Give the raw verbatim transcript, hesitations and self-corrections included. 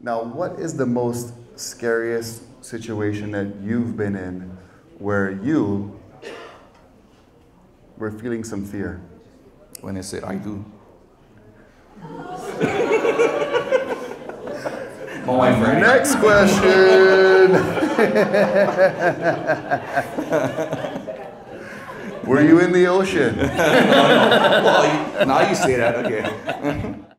Now, what is the most scariest situation that you've been in where you were feeling some fear? When I said I do. My wife, right? Next question. Were you in the ocean? Well, you, now you say that, okay.